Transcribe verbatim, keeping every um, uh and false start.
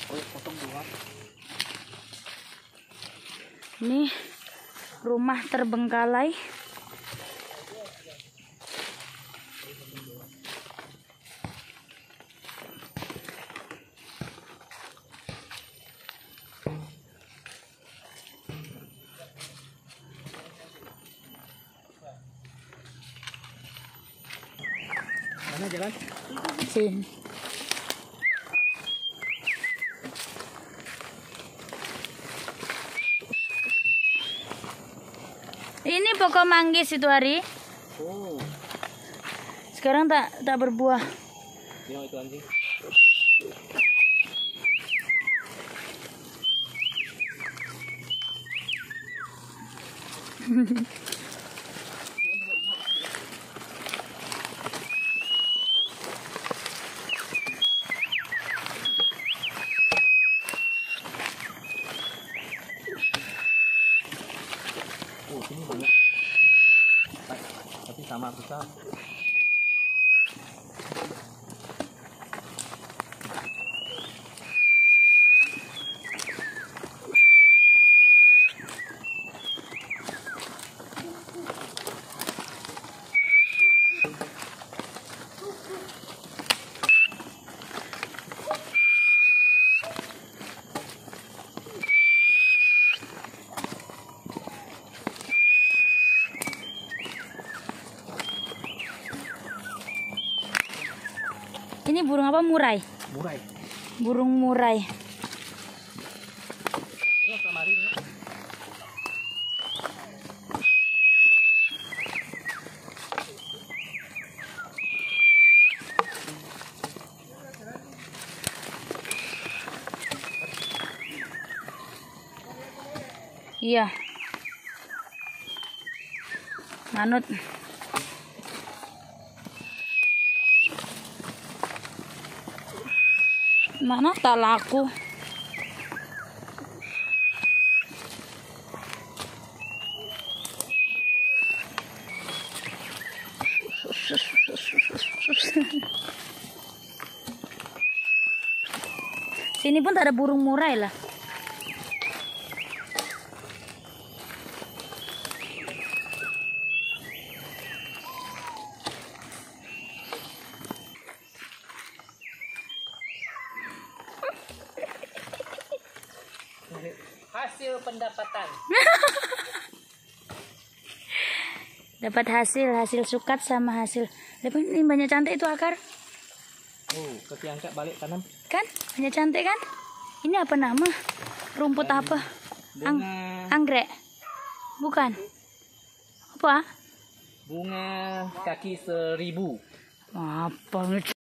Ini rumah terbengkalai. Mana jalan? Sini. Ini pokok manggis itu hari. Oh. Sekarang tak tak berbuah. Yang itu anjing. Oh, sini banyak. Tapi sama susah. Ini burung apa? Murai. Murai. Burung murai. Ini kemarin. Iya. Manut. Mana tak laku. Sini pun tak ada burung murai lah. Hasil pendapatan. Dapat hasil, hasil sukat sama hasil. Dapat ini banyak cantik itu akar. Oh, kaki angkat balik tanam. Kan? Banyak cantik kan? Ini apa nama? Rumput apa? Ang Bunga. anggrek. Bukan. Apa? Bunga kaki seribu. Apa?